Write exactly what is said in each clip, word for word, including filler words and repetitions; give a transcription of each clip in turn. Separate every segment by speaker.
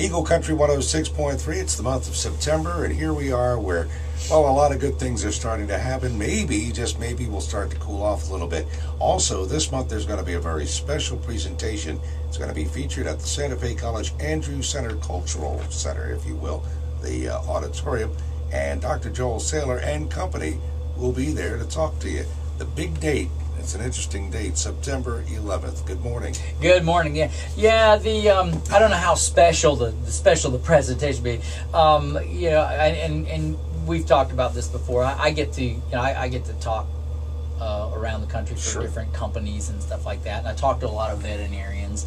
Speaker 1: Eagle Country one oh six point three. It's the month of September, and here we are where, well, a lot of good things are starting to happen. Maybe, just maybe, we'll start to cool off a little bit. Also, this month there's going to be a very special presentation. It's going to be featured at the Santa Fe College Andrews Center Cultural Center, if you will, the uh, auditorium. And Doctor Joel Saylor and company will be there to talk to you. The big date. It's an interesting date, September eleventh. Good morning.
Speaker 2: Good morning. Yeah, yeah. The um, I don't know how special the, the special the presentation be. Um, you know, and and we've talked about this before. I, I get to you know I, I get to talk uh, around the country for
Speaker 1: Sure.
Speaker 2: different companies and stuff like that. And I talk to a lot of veterinarians,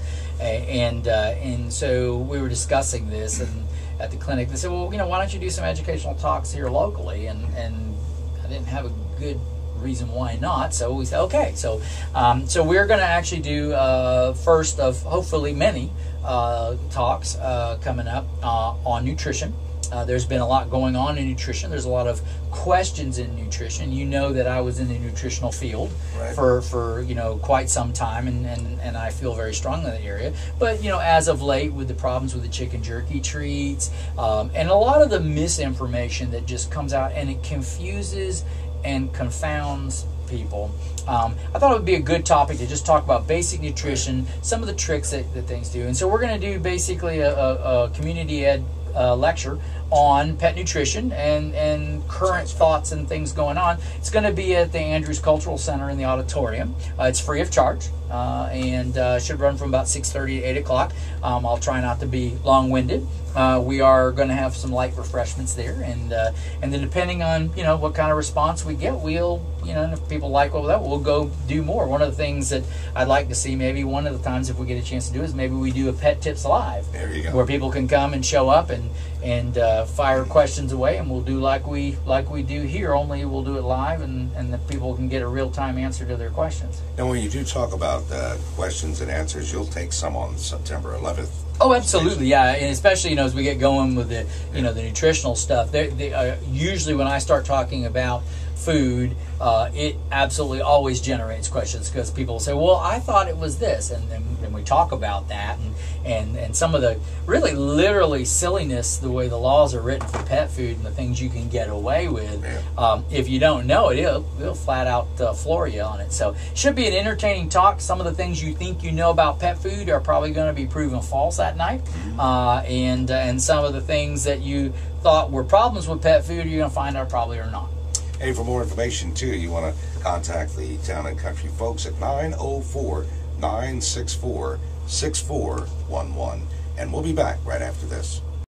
Speaker 2: and uh, and so we were discussing this and at the clinic. They said, well, you know, why don't you do some educational talks here locally? And and I didn't have a good reason why not, so we said okay. So um, so we're going to actually do uh, first of hopefully many uh, talks uh, coming up uh, on nutrition. Uh, there's been a lot going on in nutrition. There's a lot of questions in nutrition. You know that I was in the nutritional field
Speaker 1: Right.
Speaker 2: for, for you know quite some time, and, and, and I feel very strongly in that area. But you know, as of late, with the problems with the chicken jerky treats, um, and a lot of the misinformation that just comes out, and it confuses and confounds people. Um, I thought it would be a good topic to just talk about basic nutrition, some of the tricks that, that things do. And so we're going to do basically a, a, a community ed uh, lecture on pet nutrition and, and current thoughts and things going on. It's going to be at the Andrews Cultural Center in the auditorium. Uh, it's free of charge, uh, and uh, should run from about six thirty to eight o'clock. Um, I'll try not to be long-winded. Uh, we are going to have some light refreshments there, and uh, and then depending on you know what kind of response we get, we'll you know and if people like what that, we'll go do more. One of the things that I'd like to see, maybe one of the times if we get a chance to do, is maybe we do a Pet Tips Live,
Speaker 1: There you go.
Speaker 2: where people can come and show up and and uh, fire questions away, and we'll do like we like we do here. Only we'll do it live, and and the people can get a real time answer to their questions.
Speaker 1: Now, when you do talk about uh, questions and answers, you'll take some on September eleventh.
Speaker 2: Oh, absolutely, yeah, and especially you know as we get going with the you know the nutritional stuff. They, they, uh, usually, when I start talking about food, uh, it absolutely always generates questions because people say, "Well, I thought it was this," and and, and we talk about that, and, and and some of the really literally silliness, the way the laws are written for pet food and the things you can get away with.
Speaker 1: Yeah.
Speaker 2: Um, if you don't know it, it'll, it'll flat out uh, floor you on it. So it should be an entertaining talk. Some of the things you think you know about pet food are probably going to be proven false that night, uh, and uh, and some of the things that you thought were problems with pet food, you're going to find out probably are not.
Speaker 1: Hey, for more information, too, you want to contact the Town and Country folks at nine oh four, nine six four, six four one one. And we'll be back right after this.